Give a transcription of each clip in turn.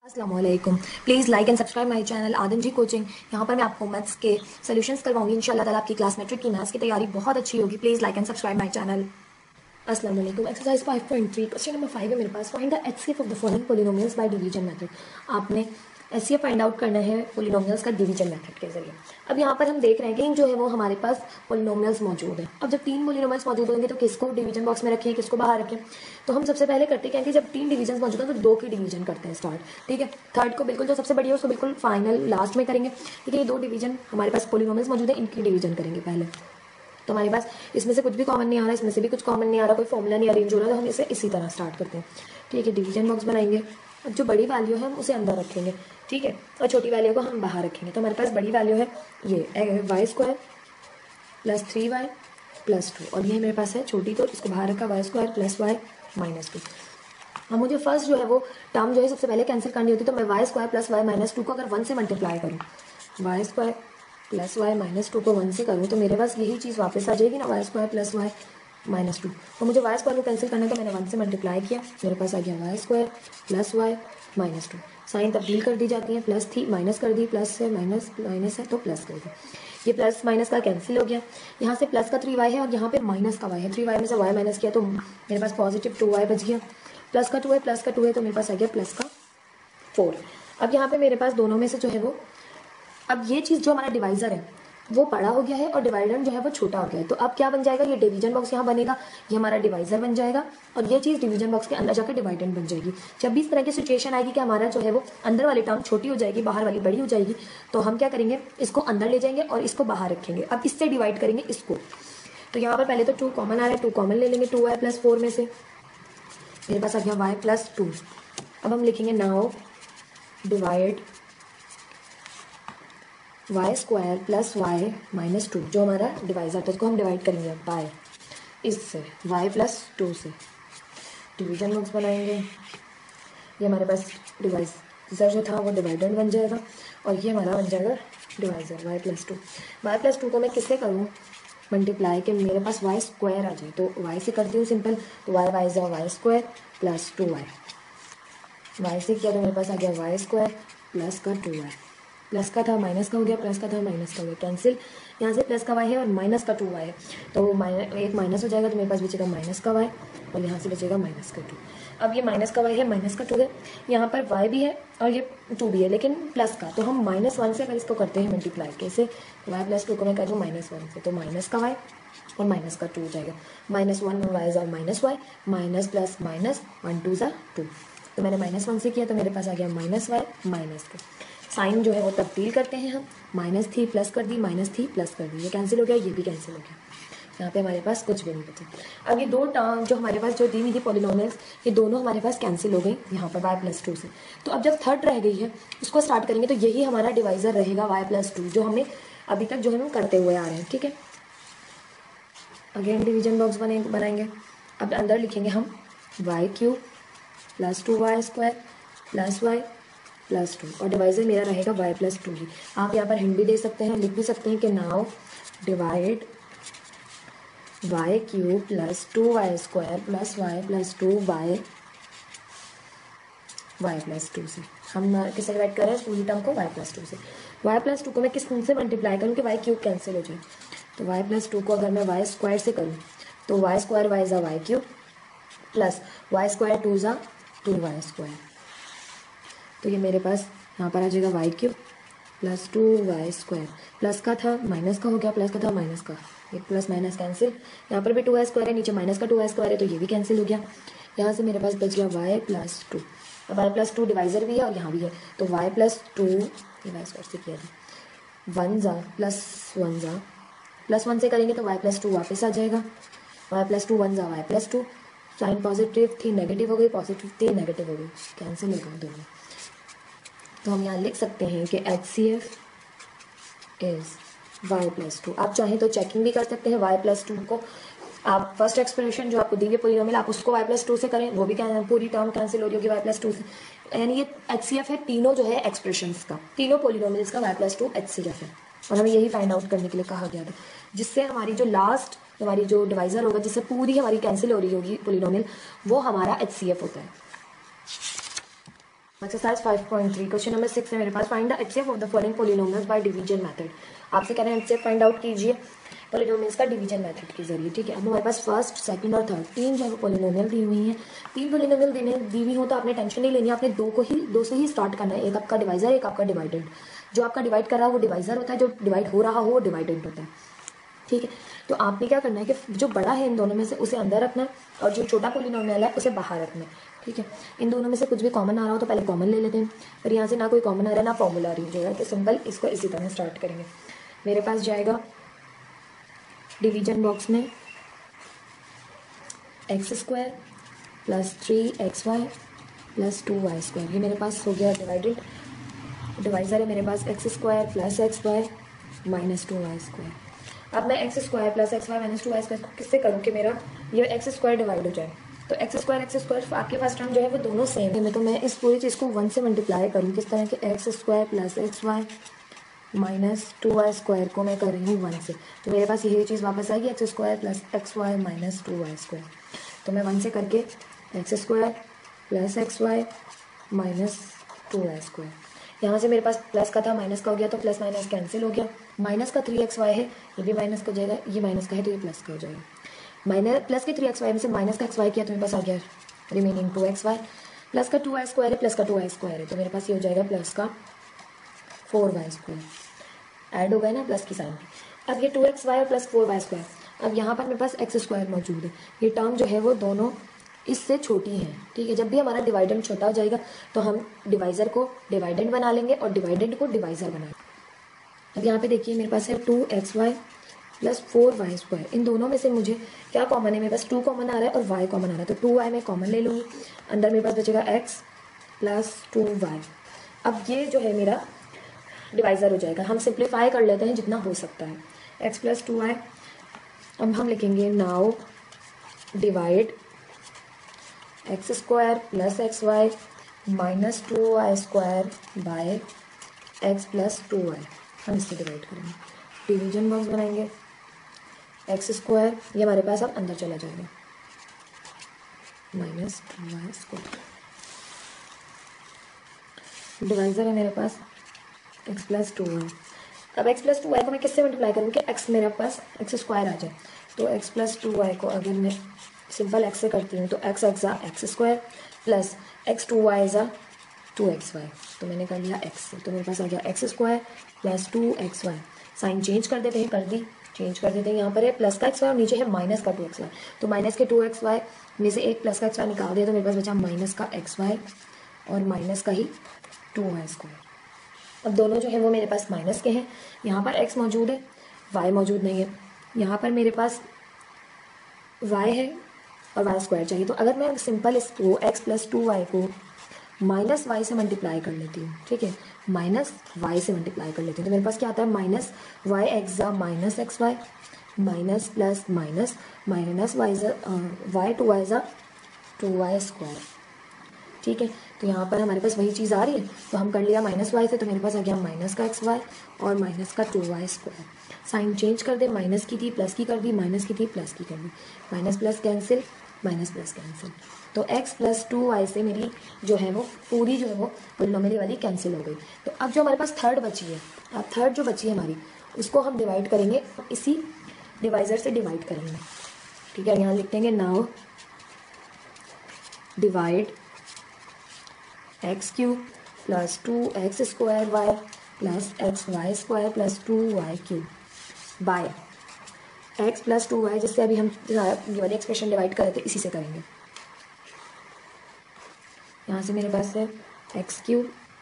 अस्सलामुअलैकुम। Please like and subscribe my channel Adam ji coaching. यहाँ पर मैं आपको मैथ्स के सॉल्यूशंस करवाऊंगी। इंशाल्लाह ताला आपकी क्लास मैट्रिक की मैथ्स की तैयारी बहुत अच्छी होगी। Please like and subscribe my channel. अस्सलाम वालेकुम। एक्सरसाइज 5.3 क्वेश्चन नंबर 5 है मेरे पास। Find the HCF of the following polynomials by division method. आपने एचसीएफ फाइंड आउट करना है पॉलिनोमियल्स का डिवीजन मेथड के जरिए। अब यहाँ पर हम देख रहे हैं कि जो है वो हमारे पास पॉलिनोमियल्स मौजूद है। अब जब 3 पॉलिनोमियल्स मौजूद होंगे तो किसको डिवीजन बॉक्स में रखें, किसको बाहर रखें। तो हम सबसे पहले करते हैं कि जब 3 डिवीजन मौजूद हैं तो 2 की डिवीजन करते हैं स्टार्ट। ठीक है, थर्ड को बिल्कुल जो सबसे बड़ी है उसको बिल्कुल फाइनल लास्ट में करेंगे। ठीक है, ये 2 डिवीजन हमारे पास पॉलिनोमियल्स मौजूद है, इनकी डिवीजन करेंगे पहले। तो हमारे पास इसमें से कुछ भी कॉमन नहीं आ रहा, इसमें से भी कुछ कॉमन नहीं आ रहा, कोई फॉर्मूला नहीं अरेंज हो रहा, तो हम इसे इसी तरह स्टार्ट करते हैं। ठीक है, डिवीजन बॉक्स बनाएंगे। अब जो बड़ी वैल्यू है हम उसे अंदर रखेंगे, ठीक है, और छोटी वैल्यू को हम बाहर रखेंगे। तो हमारे पास बड़ी वैल्यू है ये Y square plus 3y plus 2, और ये मेरे पास है छोटी, तो इसको बाहर रखा y square plus y minus 2। अब मुझे फर्स्ट जो है वो टर्म जो है सबसे पहले कैंसिल करनी होती है, तो मैं y square plus y minus 2 को अगर 1 से मल्टीप्लाई करूँ, y square plus y minus 2 को 1 से करूँ तो मेरे पास यही चीज़ वापस आ जाएगी ना, y square plus y minus 2। तो मुझे वाई स्क्वायर को कैंसिल करना है तो मैंने 1 से मल्टीप्लाई किया, मेरे पास आ गया y square plus y minus 2। Sign तब्दील कर दी जाती है, प्लस थी माइनस कर दी, प्लस है माइनस, माइनस है तो प्लस कर दी। ये प्लस माइनस का कैंसिल हो गया। यहाँ से प्लस का 3y है और यहाँ पे माइनस का y है। 3y में से y माइनस किया तो मेरे पास पॉजिटिव 2y बच गया। प्लस का 2 है, प्लस का 2 है तो मेरे पास आ गया प्लस का 4। अब यहाँ पे मेरे पास दोनों में से जो है वो, अब ये चीज़ जो हमारा डिवाइजर है वो बड़ा हो गया है और डिवाइडेंड जो है वो छोटा हो गया है। तो अब क्या बन जाएगा, ये डिवीजन बॉक्स यहाँ बनेगा, ये हमारा डिवाइजर बन जाएगा और ये चीज़ डिवीजन बॉक्स के अंदर जाकर डिवाइडेंड बन जाएगी। जब भी इस तरह की सिचुएशन आएगी कि हमारा जो है वो अंदर वाली टर्म छोटी हो जाएगी, बाहर वाली बड़ी हो जाएगी, तो हम क्या करेंगे, इसको अंदर ले जाएंगे और इसको बाहर रखेंगे। अब इससे डिवाइड करेंगे इसको। तो यहाँ पर पहले तो 2 कॉमन आ रहा है, 2 कॉमन ले लेंगे 2y प्लस 4 में से, मेरे पास आ गया y प्लस 2। अब हम लिखेंगे now divide y square plus y minus 2, जो हमारा डिवाइजर था उसको हम डिवाइड करेंगे बाय इससे वाई प्लस 2 से। डिवीजन बॉक्स बनाएंगे, ये हमारे पास डिवाइजर जो था वो डिवाइडेंड बन जाएगा और ये हमारा बन जाएगा divisor y plus 2। Y plus 2 को मैं किससे करूँ मल्टीप्लाई, कि मेरे पास वाई स्क्वायर आ जाए, तो वाई से करती हूँ सिंपल, तो वाई वाई जा y square plus 2y। Y से किया तो मेरे पास आ गया वाई स्क्वायर प्लस का 2y। प्लस का था माइनस का हो गया, प्लस का था माइनस का हो गया, कैंसिल। यहाँ से प्लस का वाई है और माइनस का 2y है, तो एक माइनस हो जाएगा तो मेरे पास बचेगा माइनस का वाई और यहाँ से बचेगा माइनस का 2। अब ये माइनस का वाई है, माइनस का 2 है, यहाँ पर y भी है और ये 2 भी है, लेकिन प्लस का, तो हम -1 से अगर इसको करते हैं मल्टीप्लाई, कैसे, वाई प्लस 2 को मैं कर दूँ -1 से, तो माइनस का वाई और माइनस का 2 हो जाएगा। -1 वाई और minus y, minus plus minus 1 2 ज़ा 2, तो मैंने -1 से किया तो मेरे पास आ गया माइनस वाई माइनस 2। साइन जो है वो तब्दील करते हैं हम, माइनस थी प्लस कर दी, माइनस थी प्लस कर दी, ये कैंसिल हो गया, ये भी कैंसिल हो गया, यहाँ पे हमारे पास कुछ भी नहीं बचा। अब ये 2 टर्म जो हमारे पास जो दी हुई थी पॉलिनोमियल्स, ये दोनों हमारे पास कैंसिल हो गई यहाँ पर y प्लस 2 से। तो अब जब थर्ड रह गई है उसको स्टार्ट करेंगे, तो यही हमारा डिवाइजर रहेगा y प्लस 2, जो हमें अभी तक जो है हम करते हुए आ रहे हैं। ठीक है, अगेन डिवीजन बॉक्स बनाएंगे। अब अंदर लिखेंगे हम y cube plus 2y square plus y plus 2, और डिवाइजर मेरा रहेगा y प्लस 2 ही। आप यहाँ पर हिंट भी दे सकते हैं, लिख भी सकते हैं कि now divide y cube plus 2y square plus y plus 2 by y plus 2 से। हम किससे डिवाइड कर रहे हैं पूरी टर्म को, y प्लस 2 से। y प्लस 2 को मैं किस से मल्टीप्लाई करूँ कि वाई क्यूब कैंसिल हो जाए, तो y प्लस 2 को अगर मैं वाई स्क्वायर से करूँ तो वाई स्क्वायर वाई ज़ा y cube plus y square 2 ज़ा 2y स्क्वायर, तो ये मेरे पास यहाँ पर आ जाएगा y cube plus 2y square, plus का था माइनस का हो गया, प्लस का था माइनस का, ये प्लस माइनस कैंसिल, यहाँ पर भी 2y स्क्वायर है, नीचे माइनस का 2y स्क्वायर है, तो ये भी कैंसिल हो गया। यहाँ से मेरे पास बच गया y प्लस 2। अब y प्लस 2 डिवाइजर भी है और यहाँ भी है, तो y प्लस 2 y स्क्वायर से किया था 1 ज़ा प्लस 1 ज़ा, प्लस 1 से करेंगे तो y प्लस 2 वापस आ जाएगा, y प्लस 2 1 ज़ा y प्लस 2, साइन पॉजिटिव थी नेगेटिव हो गई, पॉजिटिव थी नेगेटिव हो गई, कैंसिल हो गया दोनों। तो हम यहाँ लिख सकते हैं कि HCF इज़ y प्लस 2। आप चाहें तो चेकिंग भी कर सकते हैं y प्लस 2 को, आप फर्स्ट एक्सप्रेशन जो आपको दी हुई पॉलिनोमियल आप उसको y प्लस 2 से करें, वो भी पूरी टर्म कैंसिल हो रही होगी y प्लस 2 से। यानी ये HCF है तीनों जो है एक्सप्रेशंस का, तीनों पॉलिनोमियल्स का y प्लस 2 HCF है, और हमें यही फाइंड आउट करने के लिए कहा गया था, जिससे हमारी जो लास्ट हमारी जो डिवाइजर होगा, जिससे पूरी हमारी कैंसिल हो रही होगी पॉलिनोमियल, वो हमारा HCF होता है। एक्सरसाइज 5.3 क्वेश्चन नंबर 6 है मेरे पास। Find the HCF of the following polynomials by division method. आपसे कह रहे हैं एचसीएफ फाइंड आउट कीजिए पॉलिनोमियल्स का डिवीजन मेथड के जरिए। ठीक है, अब हमारे पास फर्स्ट, सेकंड और थर्ड तीन जो है पॉलिनोमियल दी हुई हैं। तीन पॉलिनोमियल दी हुई हो तो आपने टेंशन नहीं लेनी, आपने दो से ही स्टार्ट करना है। एक आपका डिवाइजर, एक आपका डिवाइडेंड। जो आपका डिवाइड कर रहा है वो डिवाइजर होता है, जो डिवाइड हो रहा हो वो डिवाइडेंड होता है। ठीक है, तो आपने क्या करना है कि जो बड़ा है इन दोनों में से उसे अंदर रखना है और जो छोटा पॉलिनोमियल है उसे बाहर रखना है। ठीक है, इन दोनों में से कुछ भी कॉमन आ रहा हो तो पहले कॉमन ले लेते हैं। फिर यहाँ से ना कोई कॉमन आ रहा है ना फॉर्मूला आ रही है, तो सिंपल इसको इसी तरह स्टार्ट करेंगे। मेरे पास जाएगा डिवीजन बॉक्स में x² plus 3xy plus 2y²। ये मेरे पास हो गया डिवाइडेड। डिवाइजर है मेरे पास x² plus xy minus 2y²। अब मैं x² plus xy minus 2y² किससे करूँ कि मेरा ये x² डिवाइड हो जाए। तो x² आपके पास टर्म जो है वो दोनों सेम है, तो मैं इस पूरी चीज़ को 1 से मल्टीप्लाई करूँ किस तरह के x² plus xy minus 2y² को मैं कर रही हूँ 1 से। तो मेरे पास यही चीज़ वापस आएगी x² plus xy minus 2y²। तो मैं 1 से करके x² plus xy minus 2y²। यहाँ से मेरे पास प्लस का था माइनस का हो गया, तो प्लस माइनस कैंसिल हो गया। माइनस का 3xy है, ये भी माइनस का हो जाएगा, ये माइनस का है तो ये प्लस का हो जाएगा। माइनस प्लस के 3xy में से माइनस का xy किया तो मेरे पास आ गया रिमेनिंग 2xy। प्लस का 2y² है, प्लस का 2y² है, तो मेरे पास ये हो जाएगा प्लस का 4y²। ऐड हो गया ना प्लस की साइन। अब ये 2xy और प्लस 4y²। अब यहाँ पर मेरे पास x² मौजूद है। ये टर्म जो है वो दोनों इससे छोटी है। ठीक है, जब भी हमारा डिवाइडेंड छोटा हो जाएगा तो हम डिवाइजर को डिवाइडेंड बना लेंगे और डिवाइडेंड को डिवाइजर बनाएंगे। अब यहाँ पे देखिए मेरे पास है 2xy प्लस 4y²। इन दोनों में से मुझे क्या कॉमन है, मेरे पास 2 कॉमन आ रहा है और y कॉमन आ रहा है, तो 2y मैं कॉमन ले लूँगी। अंदर मेरे पास बचेगा x प्लस 2y। अब ये जो है मेरा डिवाइजर हो जाएगा। हम सिंप्लीफाई कर लेते हैं जितना हो सकता है। x plus 2y। अब हम लिखेंगे now divide x² plus xy minus 2y² by x plus 2y। हम इससे डिवाइड करेंगे, डिवीजन बॉक्स बनाएंगे। x² ये हमारे पास अब अंदर चला जाएगा माइनस 2y²। डिवाइजर है मेरे पास x प्लस 2y। अब x प्लस 2y को मैं किससे मल्टीप्लाई करूँ कि x मेरे पास x² आ जाए। तो x प्लस 2y को अगर मैं सिंपल x से करती हूँ तो x ज़ा x² प्लस x 2y ज़ा 2xy। तो मैंने कर लिया x से, तो मेरे पास आ गया x² plus 2xy। Sign change कर देते हैं, कर दी चेंज कर देते हैं। यहाँ पर है प्लस का xy और नीचे है माइनस का 2xy। तो माइनस के 2xy में से एक प्लस का xy निकाल दिया तो मेरे पास बचा माइनस का xy और माइनस का ही 2y²। अब दोनों जो है वो मेरे पास माइनस के हैं। यहाँ पर x मौजूद है, y मौजूद नहीं है। यहाँ पर मेरे पास y है और y² चाहिए। तो अगर मैं सिंपल इसको x प्लस 2y को माइनस वाई से मल्टीप्लाई कर लेती हूँ, ठीक है, माइनस वाई से मल्टीप्लाई कर लेती हूँ, तो मेरे पास क्या आता है माइनस वाई एक्स ज़ा minus x y minus plus minus minus y ज़ा वाई 2y ज़ा 2y²। ठीक है, तो यहाँ पर हमारे पास वही चीज़ आ रही है, तो हम कर लिया माइनस वाई से, तो मेरे पास आ गया माइनस का xy और माइनस का 2y²। साइन चेंज कर दे, माइनस की थी प्लस की कर दी, माइनस की थी प्लस की कर दी, minus plus cancel, minus plus cancel. तो x प्लस 2y से मेरी जो है वो पूरी जो है वो पॉलिनोमियल वाली कैंसिल हो गई। तो अब जो हमारे पास थर्ड बची है, अब थर्ड जो बची है हमारी उसको हम डिवाइड करेंगे, इसी डिवाइजर से डिवाइड करेंगे। ठीक है, यहाँ लिख देंगे now divide x³ plus 2x² plus xy² plus 2y³ by x plus 2y, जिससे अभी हम ये वाली एक्सप्रेशन डिवाइड कर रहे थे इसी से करेंगे। यहाँ से मेरे पास है x³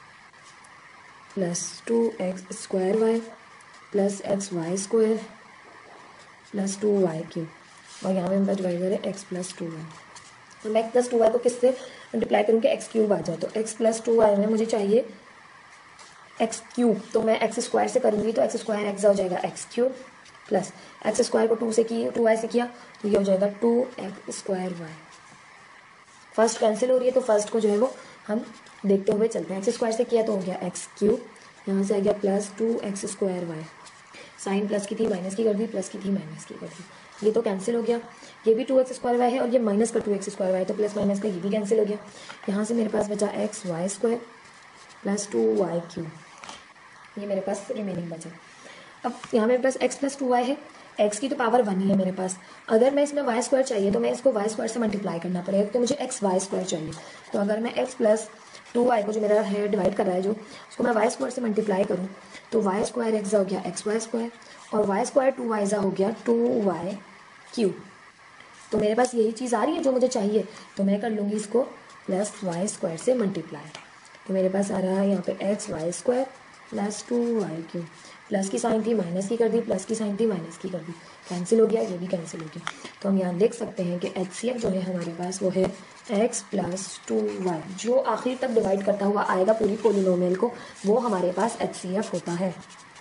plus 2x² plus xy² plus 2y³ और यहाँ पे मेरे पास डिवाइडर है x प्लस 2y। तो मैं x प्लस 2y को किससे मल्टीप्लाई करूँ कि x³ आ जाए, तो x प्लस 2y में मुझे चाहिए x³, तो मैं x² से करूँगी तो x² x हो जाएगा x³ प्लस x² को 2y से किया तो ये हो जाएगा 2x²y। फर्स्ट कैंसिल हो रही है तो फर्स्ट को जो है वो हम देखते हुए चलते हैं। x² से किया तो हो गया x³, यहाँ से आ गया प्लस 2x²y। साइन प्लस की थी माइनस की कर दी, प्लस की थी माइनस की कर दी, ये तो कैंसिल हो गया, ये भी 2x² है और ये माइनस का 2x² है, तो प्लस माइनस का ये भी कैंसिल हो गया। यहाँ से मेरे पास बचा xy² प्लस 2y³, ये मेरे पास रिमेनिंग बचा। अब यहाँ मेरे पास x प्लस 2y है, x की तो पावर 1 ही है मेरे पास। अगर मैं इसमें y² चाहिए तो मैं इसको y² से मल्टीप्लाई करना पड़ेगा, तो मुझे xy² चाहिए। तो अगर मैं x प्लस 2y को जो मेरा है डिवाइड कर रहा है जो, उसको मैं y² से मल्टीप्लाई करूँ तो y² x हो गया xy² और y² 2y हो गया 2y³। तो मेरे पास यही चीज़ आ रही है जो मुझे चाहिए, तो मैं कर लूँगी इसको प्लस y² से मल्टीप्लाई। तो मेरे पास आ रहा है यहाँ पे xy² प्लस 2y³। प्लस की साइन थी माइनस की कर दी, प्लस की साइन थी माइनस की कर दी, कैंसिल हो गया, ये भी कैंसिल हो गया। तो हम यहाँ देख सकते हैं कि HCF जो है हमारे पास वो है x प्लस 2y, जो आखिर तक डिवाइड करता हुआ आएगा पूरी पोलिनोमियल को, वो हमारे पास HCF होता है।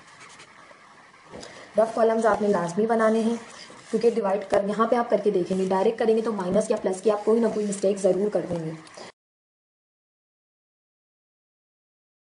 रफ कॉलम्स आपने लाजमी बनाने हैं, क्योंकि डिवाइड कर यहाँ पे आप करके देखेंगे, डायरेक्ट करेंगे तो माइनस या प्लस की आप कोई ना कोई मिस्टेक ज़रूर कर देंगे।